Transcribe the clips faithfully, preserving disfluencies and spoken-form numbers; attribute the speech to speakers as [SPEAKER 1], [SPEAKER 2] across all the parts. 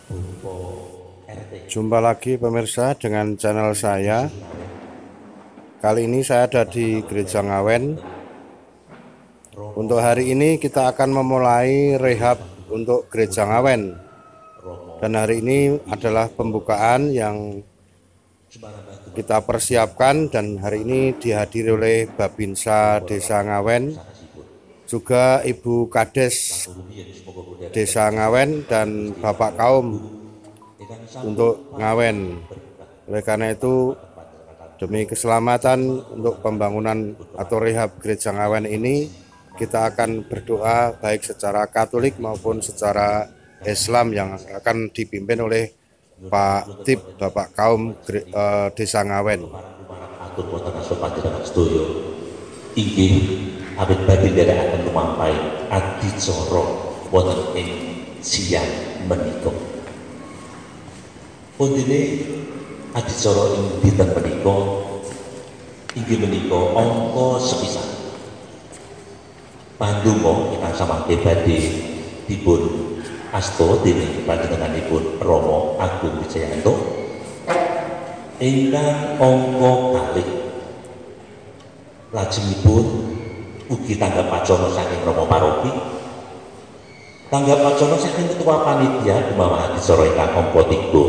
[SPEAKER 1] Jumpa lagi pemirsa dengan channel saya. Kali ini saya ada di Gereja Ngawen. Untuk hari ini kita akan memulai rehab untuk Gereja Ngawen. Dan hari ini adalah pembukaan yang kita persiapkan, dan hari ini dihadiri oleh Babinsa Desa Ngawen, juga Ibu Kades Desa Ngawen dan Bapak Kaum untuk Ngawen. Oleh karena itu, demi keselamatan untuk pembangunan atau rehab Gereja Ngawen ini, kita akan berdoa baik secara Katolik maupun secara Islam yang akan dipimpin oleh Pak Tip, Bapak Kaum uh, Desa Ngawen.
[SPEAKER 2] Inggih awit badhe nderekaken lumampah adicara wonten ing siang menika. Puntine adicara ing dinten menika inggih menika angka sepisan pandonga ingkang samangke badhe dipun asta dening panjenenganipun Rama Agung Wijayanto ingkang angka kalih. Lajengipun ugi tanggap wacana saking Rama Paroki, tanggap wacana saking Ketua Panitia Gumawan adicara ingkang angka tiga,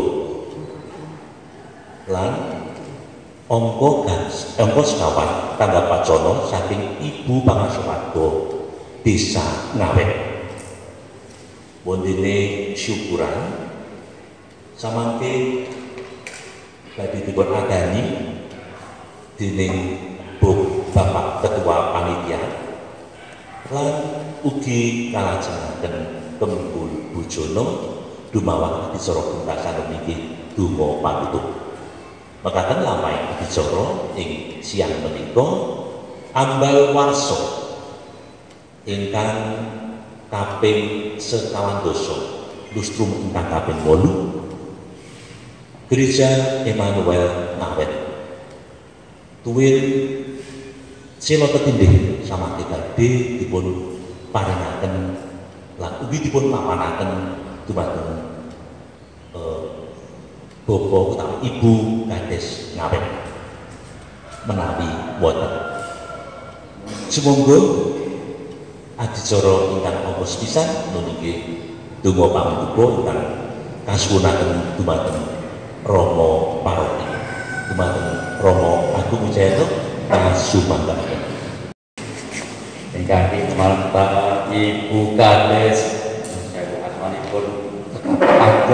[SPEAKER 2] lan angka gas angka sekawan tanggap wacana saking Ibu Pangaswarga Desa Ngawen. Wondene syukuran samangke badhe dipun adani dening Bapak Ketua Panitia lan ugi kalajengaken Kemungkul Bujono dumawan adicara pungkasan niki donga panutup. Mekaten lamai adicara ing siang menika ambal warsa ingkang kaping sekawan doso lustrum ingkang kaping wolu Gereja Emmanuel Ngawen tuwin sila tetindih samangke badhe dipun paringaken lan ugi dipun mapanaken dumateng eh, Bapak utawi Ibu Kades Ngawen menawi wonten. Sumangga adicara ingkang angka sepisan niki donga pamuka ingkang kasuwunaken dumateng Rama Paroki, dumateng Rama Agung Wijayanto kasumanggaken.
[SPEAKER 3] Ingkang kemalta Ibu Kades sewu asmanipun ada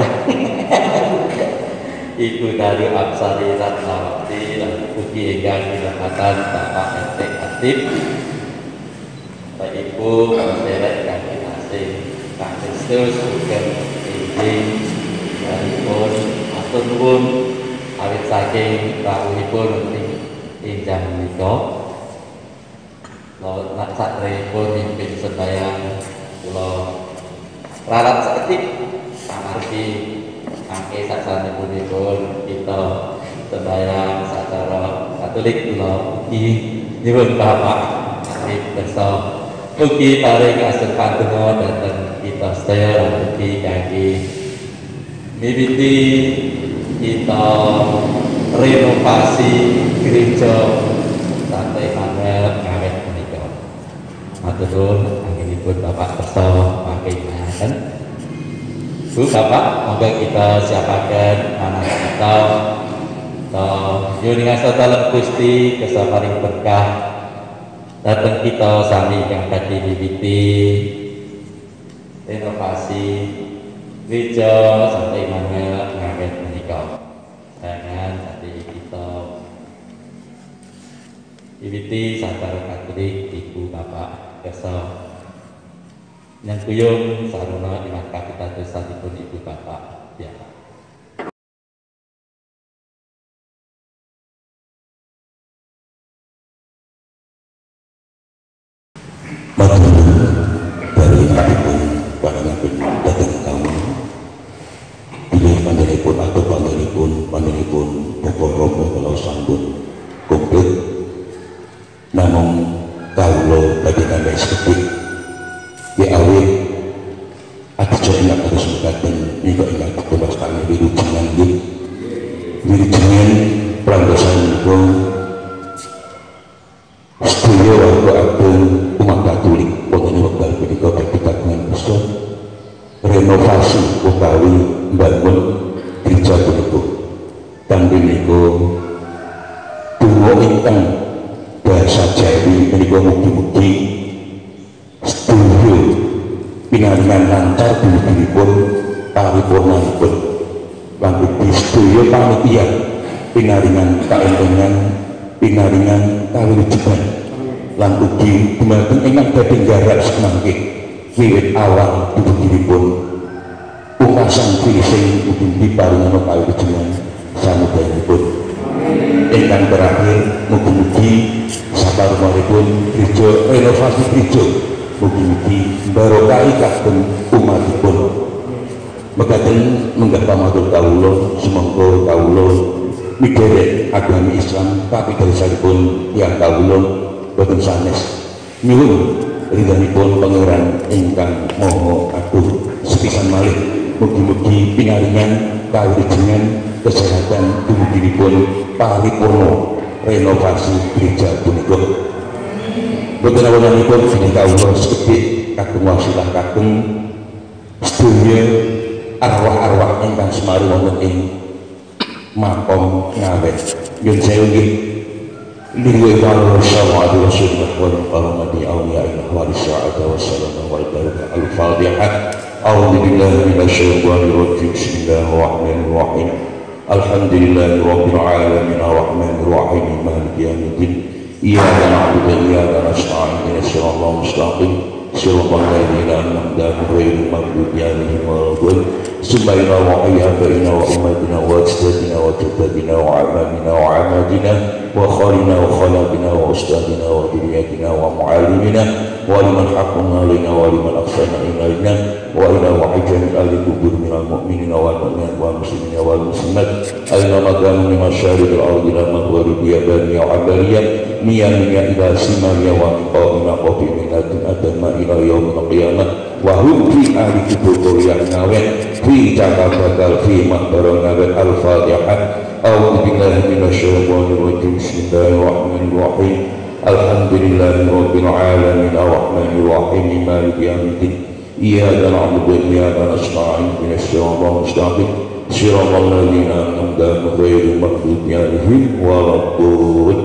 [SPEAKER 3] Ibu dari Apsari Ratnawati lan ugi ingkang kinepatan Bapak R T Atip, Bapak Ibu panderek kang asing Kang Kristus ugi inggih dalipun atur nuwun awit saking rawuhipun injang menika. Lalu nak satripun mimpin sembahyang kula ralat seketik amargi angke sasanipun kita sembahyang secara Katolik kula ugi nyuwun Bapak Arif Beso ugi paring asih pandonga dhateng kita sedaya lan ugi kangge miwiti kita renovasi gereja Santo Emmanuel Ngawen menika. Matur nuwun anggenipun Bapak Beso mangke-mangken. Bu Bapak, monggo kita siapaken anak kita to yuningan dalem Gusti kesaparing berkah dhateng kita sami kang badhe miwiti renovasi gereja Santo Emmanuel Ngawen menika. Dengan hati kita wiwiti sacara Katolik Ibu Bapak Beso yang kuyung sarana iman kapitadosanipun Ibu Bapak ya.
[SPEAKER 2] Matur dari apapun paranipun dhateng kamu bilih panjenenganipun atau panjenenganipun panjenenganipun Bapak Rama kula sambut komplit namung kawula badhe tambah seketik ya awit adicara ingkang terus mekaten nika ingkang Wiwijengan pelantosan itu sedaya warga ageng umat Katolik wonten wekdal punika badhe kagungan besar renovasi utawi mbangun gereja punika. Kanthi menika donga ingkang basa Jawi menika mugi-mugi sedaya pinaringan lancar dumuginipun paripurnanipun lan ugi sedaya panitia pinaringan kaentengan pinaringan kawilujengan lan ugi dumateng ingkang badhe nggarap semangke wiwit awal dumuginipun pungkasan finishing ugi diparingan kawilujengan samudayanipun. Ingkang terakhir mugi-mugi saparumanipun gereja renovasi gereja mugi-mugi barokahi kagem umatipun. Mekaten menggah pamatur kawula sumangga kawula midherek agami Islam kapitadosanipun tiyang kawula boten sanes nyuwun ridhanipun Pangeran ingkang Maha Agung sepisan malih mugi-mugi pinaringan kawilujengan kesehatan dumuginipun paripurna renovasi gereja punika. Boten awanipun dening kawula sekedhik kagem wasilah kagem sedaya arwah-arwah ingkang semari wonten ing makom Ngawen. Nyuwun sewu nggih. Lillahi ta'ala sallallahu alaihi wasallam wa rahmati awliyaillah wa risa'ata wa salamu wa barakatuh. Al-Fatihah. A'udzu billahi minasyaitonir rajim. Bismillahirrahmanirrahim. Alhamdulillahi rabbil alamin arrahmanir rahim maliki yaumiddin. Iyyaka na'budu wa iyyaka nasta'in ihdinas siratal mustaqim. Siratal ladzina an'amta 'alaihim ghairil maghdubi 'alaihim waladdallin. Subhanallah wa hayyatina wa ummatina wa ajdadina wa jaddatina wa amanina wa amadina wa khalina wa khalaqina wa ustadina wa dhurriyyatina wa mu'allimina wa liman haqqana alaina wa liman ahsana ilaina wa ila wahidin al-kubur minal mu'minina wal mu'minat wal muslimina wal muslimat aina makanu min masyariqil ardi ila maghribiha baniya wa abariyah niyamiya ila simariya wa qawmina qabi min adin adama ila yaumil qiyamah wa hum fi ahli kubur yang Ngawen fi Jakarta fi mahbarang Ngawen. Al-Fatihah. A'udzu billahi minasyaitonir rajim. Bismillahirrahmanirrahim. Alhamdulillahi rabbil alamin arrahmanir rahim maliki yaumiddin. Iyyaka na'budu wa iyyaka nasta'in ihdinas siratal mustaqim siratal ladzina an'amta 'alaihim ghairil maghdubi 'alaihim waladdallin.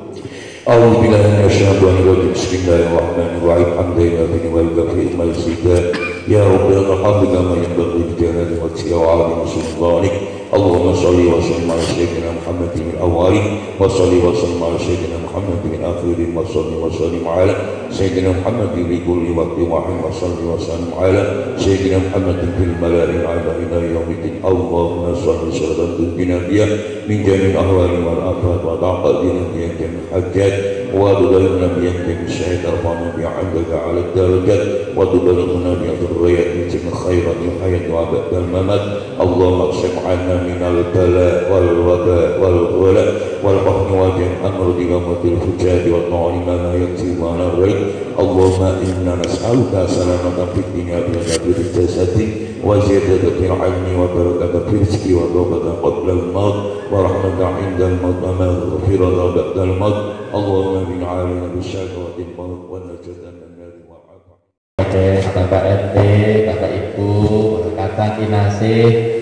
[SPEAKER 2] A'udzu billahi minasyaitonir rajim. Bismillahirrahmanirrahim. Alhamdulillahi wal kafi al-sida ya rabbil hamd kama yanbaghi li jalali wajhika wa 'azimi sultanik. Allahumma shalli wa sallim ala sayyidina Muhammadin al-awwali wa shalli wa sallim ala sayyidina Muhammadin al-akhirin wa shalli wa sallim ala sayyidina Muhammadin li kulli waqtin wa hin wa shalli wa sallim ala sayyidina Muhammadin fil mala'i ala ila yaumiddin. Allahumma shalli salatan tunjina min jami'il ahwali wal afat wa taqaddina bi jami'il hajat wa tudallina bi jami'il syaitan wa nabi 'indaka 'ala darajat wa tudallina bi dhurriyyat min khairat hayat wa ba'dal mamat. Allahumma qsim 'anna من البلاء والوباء والغلاء والقهر وجه الأمر بغمة الفجاج والطعن ما يكتب على الريب. اللهم إنا نسألك سلامة في الدنيا بغير الجسد وزيادة في العلم وبركة في الرزق وتوبة قبل الموت ورحمة عند الموت ومغفرة بعد الموت. اللهم من علينا بشكوى الموت ونجاة من النار والعافية.
[SPEAKER 3] Bapak R T, Bapak Ibu, kakak kinasih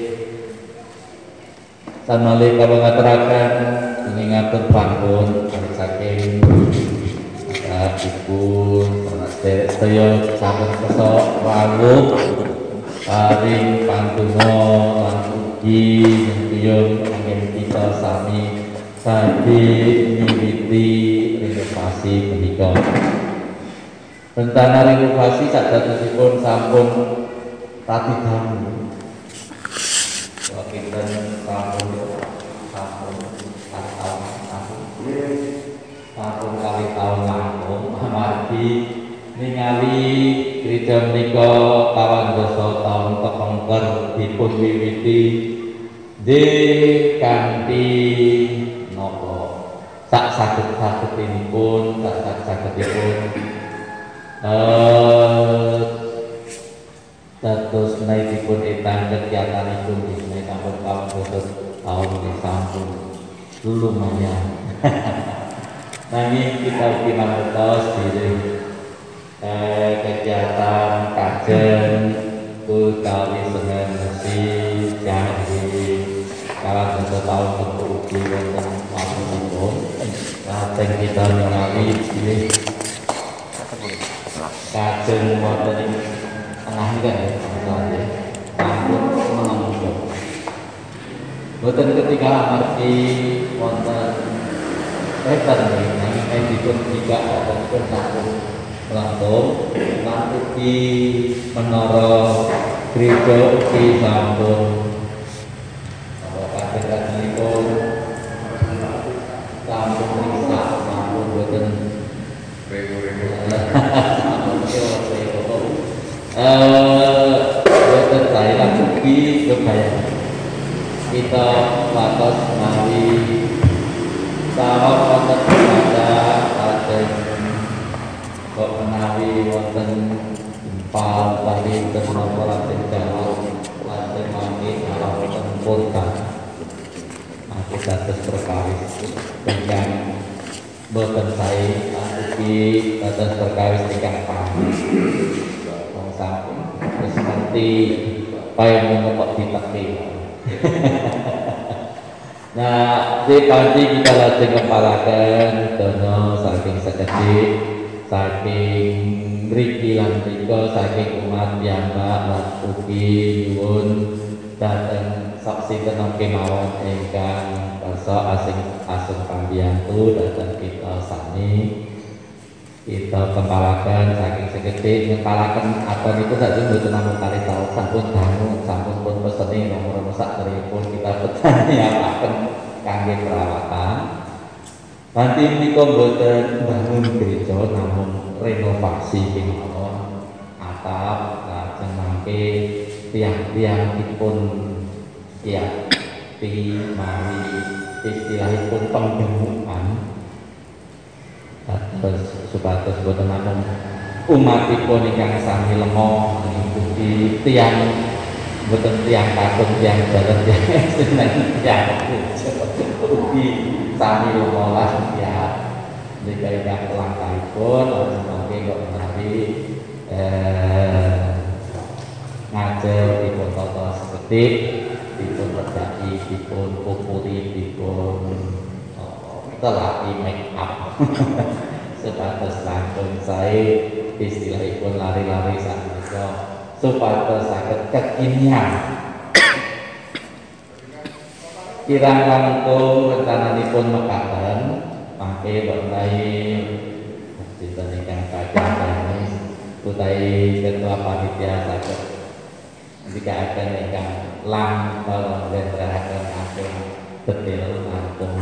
[SPEAKER 3] sanali kalau ngaturakan ini ngatur panggung saking Bapak Ibu sedaya sampun kesok wawuh paring pantuna lan ugi nyuwun angin kita sami badhe miwiti renovasi punika. Rencana renovasi sadhatosipun sampun radi damel. Wakinten sampun sampun tahun sampun sampun kali tahun langkung amargi ningali gereja menika kawandasa taun kepengker dipun wiwiti de kanthi napa sak saged-sagedipun sak sagedipun eh dados menaikipun etang kegiatanipun disini sampun kawandasa tahun ini sampun lumayan. Nanging kita pimangertos diri eh, kegiatan kajen utawi sengen mesti janji kalah satu tahun tentu ugi wonten mapunipun lajeng kita ningali pilih kajen wonten ing tengah kan ya sampun menunggu boten ketika amargi wonten rekan nanging dipun juga wonten sampun langkung lan ugi menara gereja ugi sampun kadang-kadangipun sampun bisa sampun boten eh boten saya ugi kebayang kita watos menawi saha wonten pada lajeng kok menawi wonten impal tadi kenapa lajeng jauh lajeng mangke ala wonten purkan aku dados perkawis ingkang boten sae ugi dados perkawis ingkang paham wong sampun wis ngerti paemun kok diteki. Nah, di pagi kita lajeng kepalakan dono saking sekedhik saking mriki lan mriko saking umat piyambak lan ugi nyuwun dhateng saksi tenang kemawon ingkang kersa asing asung pambiyantu dhateng kita sami kita kepalakan saking sekedhik ngepalaken apa niku saking mboten namung kali taun sampun dangu sampun pun peseni nomor sak pun kita petaniaken kangge perawatan. Nanti menika boten bangun gereja namun renovasi kemawon atap lajeng mangke tiang-tiang dipun ya di mari istilahipun penggemukan terus supados boten namung umatipun ingkang sami lenga ngikuti tiang boten tiang kakung tiang jalan tiang seneng tiang ugi sami lumolas ya nika ingkang langkahipun mangke kok menawi eh ngajeng dipun tata seketik dipun redaki dipun pupuri dipun telaki make up supados langkung sae istilahipun lari-lari sanika supados saged kekinian kirang langkung rencananipun mekaten mangke wonten dinten ingkang kajang utawi ketua panitia saged ndikaaken ingkang langkung nglenderahaken langkung detail langkung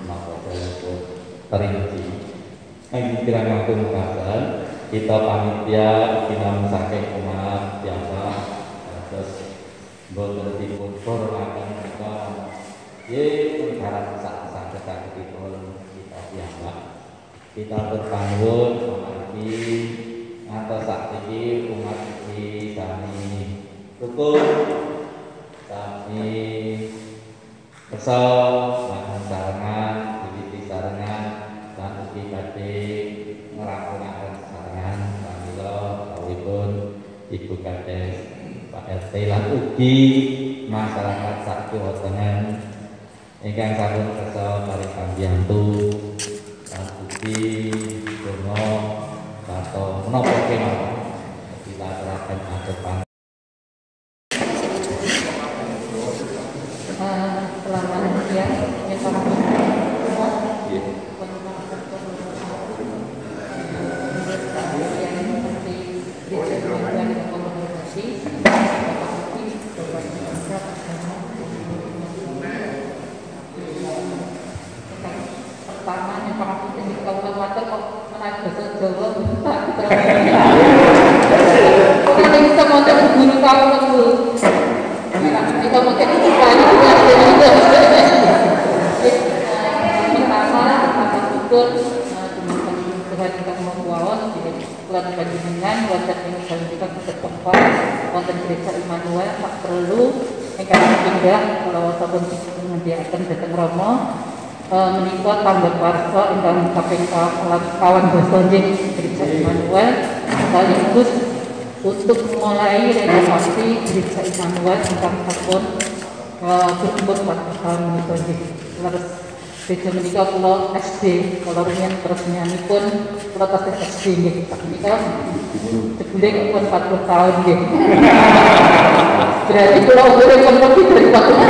[SPEAKER 3] perinci. Yang kirang langkung mekaten kita panitia kinam saking umat biasa terus boten dipun hormaten kita ye pengharap sak-saketipun kita piyambak kita berpanuwun amargi ngantos saiki umat iki sami rukun sami kersa lan sarengan diwiti sarengan lan ugi badhe ngrampungaken sarengan pramila kawitipun Ibu Kades Pak R T lan ugi masyarakat sak Jawa Tengah ingkang sampun kersa paring pambiyantu lan ugi donga sarta menapa kemawon kita aturaken atur
[SPEAKER 4] selamat siang ya para semua yang seperti dijelaskan komunikasi pertama yang para putih di kabupaten kok menaik bahasa Jawa tak kita bisa montek guru tahu tunggu kita mungkin itu banyak pertama apa syukur Tuhan kita membawa bulan panjenengan wonten ing kita tempat wonten gereja Immanuel tak perlu ingkang pindah kula sampun nyediakaken dhateng Rama menika tanggap warsa ingkang kaping kawan basa nggih Gereja Immanuel sekaligus untuk memulai renovasi Gereja Immanuel ingkang sampun berumur empat puluh tahun menika nggih. Leres gereja menika kula S D, kula rumiyin peresmianipun kula tasih S D nggih. Menika jebule pun empat puluh tahun nggih. Berarti kula umure pun lebih dari empat puluh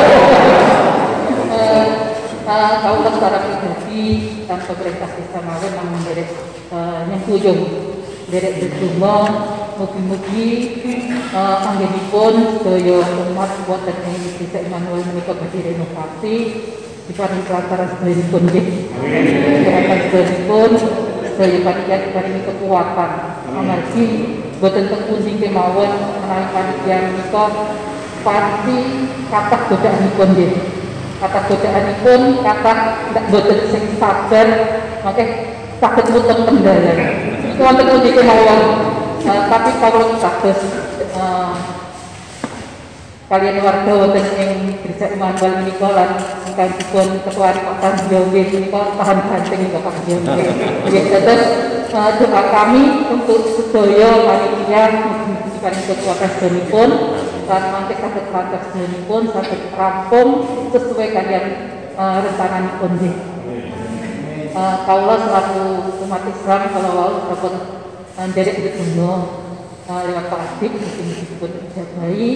[SPEAKER 4] tahun. Kalau secara pribadi dan pemerintah desa Ngawen yang menderek nyengkuyung derek berdumma mugi-mugi anggenipun sedaya umat wonten ing Desa Immanuel menika badhe renovasi diparing kelancaran sedheripun nggih. Kelancaran sedheripun sedaya panitia diparingi kekuatan amargi boten teng pundi kemawon menawi panitia menika pasti kathah godaanipun nggih. Kata godaanipun kathah ndak boten sing sabar mangke saged mutung kendala. Iku wonten pundi kemawon. Tapi kalau kados kalian warga wonten ing Gereja Immanuel menika lan ingkang dipun ketuani Pak Tanjo nggih menika tahan banting Pak Tanjo nggih. Nggih dados doa kami untuk sedaya panitia mugi-mugi paring kekuatan sedheripun lan mangke saged lancar sedheripun saged rampung sesuai kalian rencananipun nggih. Kaula selaku umat Islam kalau wau sampun nderek ditunggu lewat Pak Adik mungkin disebut ijabahi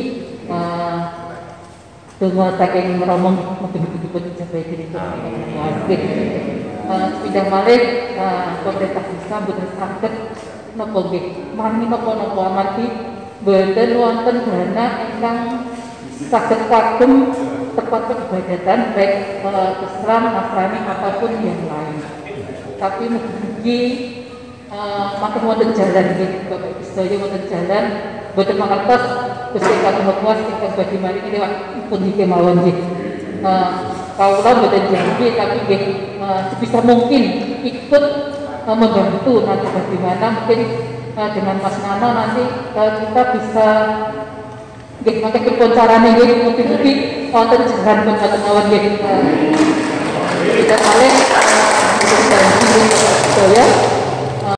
[SPEAKER 4] tunggu saking meromong mungkin disebut ijabahi diri itu sepindah malih pemerintah desa boten saged napa nggih mani napa-napa amargi boten wonten dana ingkang saged kagem tempat peribadatan baik Islam, Nasrani ataupun yang lain. Tapi mugi makin wonten jalan nggih Bapak Ibu sedaya wonten jalan boten mangertos Gusti Kang Maha ingkang badhe maringi lewat pundi kemawon nggih. Kaula boten janji tapi nggih sebisa mungkin ikut membantu nanti bagaimana mungkin dengan Mas Nano nanti kita bisa nggih mangke pripun carane nggih mugi-mugi wonten jalan boten mawon nggih. Kita kalih janji Bapak sedaya